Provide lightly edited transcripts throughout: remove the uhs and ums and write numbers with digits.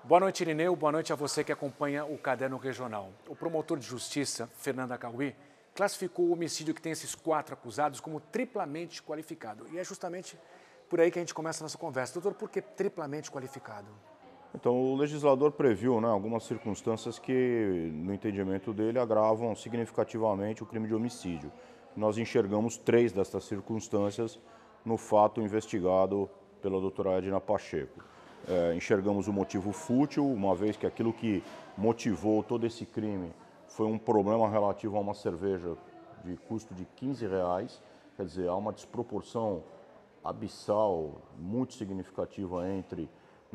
Boa noite, Irineu. Boa noite a você que acompanha o Caderno Regional. O promotor de justiça, Fernando Acauí, classificou o homicídio que tem esses 4 acusados como triplamente qualificado. E é justamente por aí que a gente começa a nossa conversa. Doutor, por que triplamente qualificado? Então, o legislador previu, algumas circunstâncias que, no entendimento dele, agravam significativamente o crime de homicídio. Nós enxergamos 3 dessas circunstâncias no fato investigado pela doutora Edna Pacheco. Enxergamos o motivo fútil, uma vez que aquilo que motivou todo esse crime foi um problema relativo a uma cerveja de custo de R$ 15. Quer dizer, há uma desproporção abissal, muito significativa entre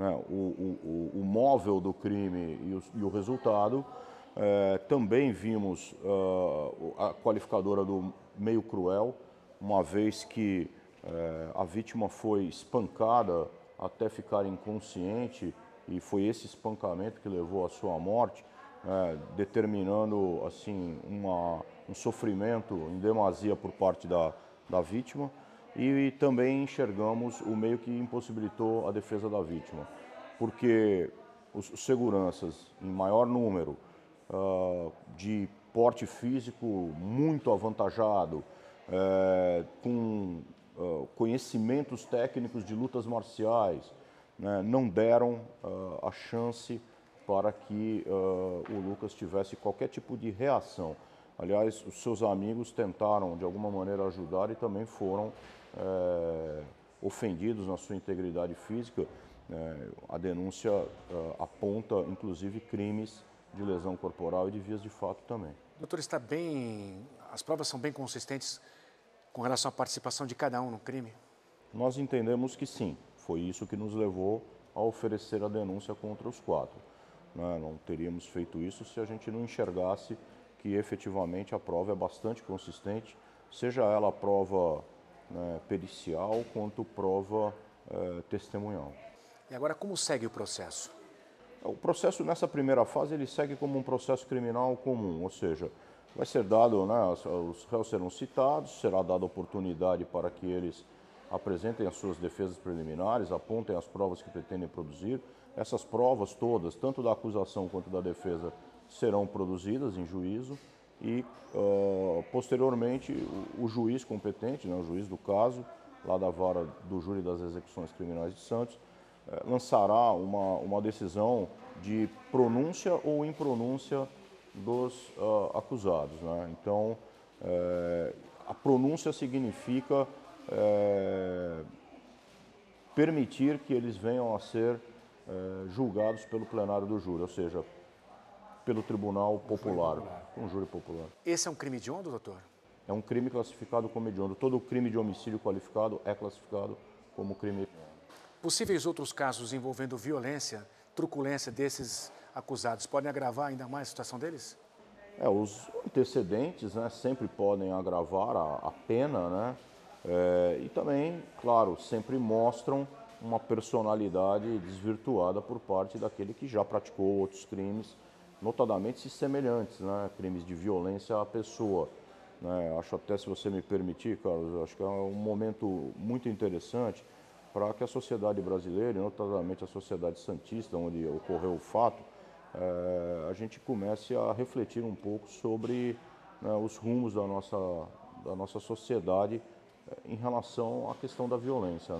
o móvel do crime e o resultado. Também vimos a qualificadora do meio cruel, uma vez que a vítima foi espancada até ficar inconsciente e foi esse espancamento que levou à sua morte, determinando assim um sofrimento em demasia por parte da vítima. E também enxergamos o meio que impossibilitou a defesa da vítima, porque os seguranças em maior número, de porte físico muito avantajado, com conhecimentos técnicos de lutas marciais, não deram a chance para que o Lucas tivesse qualquer tipo de reação. Aliás, os seus amigos tentaram de alguma maneira ajudar e também foram ofendidos na sua integridade física. A denúncia aponta, inclusive, crimes de lesão corporal e de vias de fato também. Doutor, as provas são bem consistentes com relação à participação de cada um no crime? Nós entendemos que sim, foi isso que nos levou a oferecer a denúncia contra os 4. Não teríamos feito isso se a gente não enxergasse que efetivamente a prova é bastante consistente, seja ela a prova pericial quanto prova testemunhal. E agora, como segue o processo? O processo nessa primeira fase ele segue como um processo criminal comum, ou seja, vai ser dado, os réus serão citados, será dada oportunidade para que eles apresentem as suas defesas preliminares, apontem as provas que pretendem produzir. Essas provas todas, tanto da acusação quanto da defesa, serão produzidas em juízo e, posteriormente, o juiz competente, o juiz do caso, lá da vara do júri das execuções criminais de Santos, lançará uma decisão de pronúncia ou impronúncia dos acusados. Então, a pronúncia significa permitir que eles venham a ser julgados pelo plenário do júri, ou seja, pelo Tribunal Popular, um júri popular. Esse é um crime hediondo, doutor? É um crime classificado como hediondo. Todo crime de homicídio qualificado é classificado como crime hediondo. Possíveis outros casos envolvendo violência, truculência desses acusados podem agravar ainda mais a situação deles? Os antecedentes sempre podem agravar a pena, e também, claro, sempre mostram uma personalidade desvirtuada por parte daquele que já praticou outros crimes, notadamente semelhantes, crimes de violência à pessoa. Acho até, se você me permitir, Carlos, acho que é um momento muito interessante para que a sociedade brasileira, notadamente a sociedade santista, onde ocorreu o fato, a gente comece a refletir um pouco sobre os rumos da nossa sociedade em relação à questão da violência.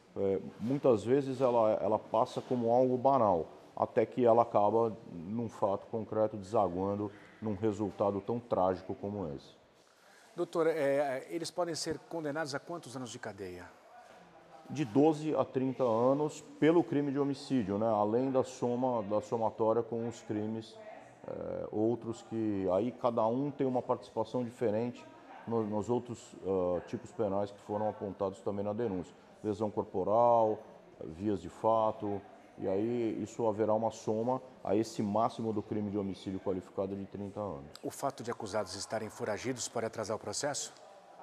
Muitas vezes ela passa como algo banal, até que ela acaba, num fato concreto, desaguando num resultado tão trágico como esse. Doutor, eles podem ser condenados a quantos anos de cadeia? De 12 a 30 anos pelo crime de homicídio, além da somatória com os crimes outros que aí cada um tem uma participação diferente nos outros tipos penais que foram apontados também na denúncia. Lesão corporal, vias de fato, e aí isso haverá uma soma a esse máximo do crime de homicídio qualificado de 30 anos. O fato de acusados estarem foragidos pode atrasar o processo?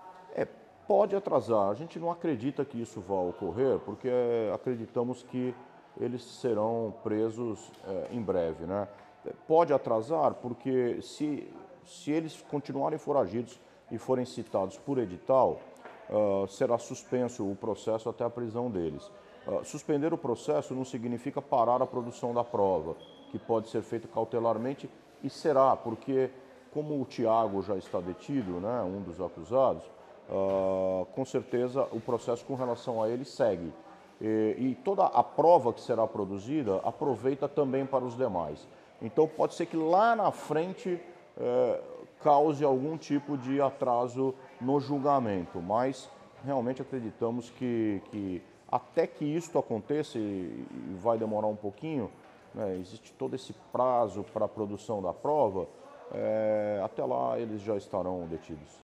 Pode atrasar. A gente não acredita que isso vá ocorrer, porque acreditamos que eles serão presos em breve. Pode atrasar, porque se eles continuarem foragidos e forem citados por edital, será suspenso o processo até a prisão deles. Suspender o processo não significa parar a produção da prova, que pode ser feita cautelarmente e será, porque como o Tiago já está detido, né, um dos acusados, com certeza o processo com relação a ele segue. E toda a prova que será produzida aproveita também para os demais. Então pode ser que lá na frente cause algum tipo de atraso no julgamento, mas realmente acreditamos que até que isso aconteça, e vai demorar um pouquinho, né, existe todo esse prazo para a produção da prova, até lá eles já estarão detidos.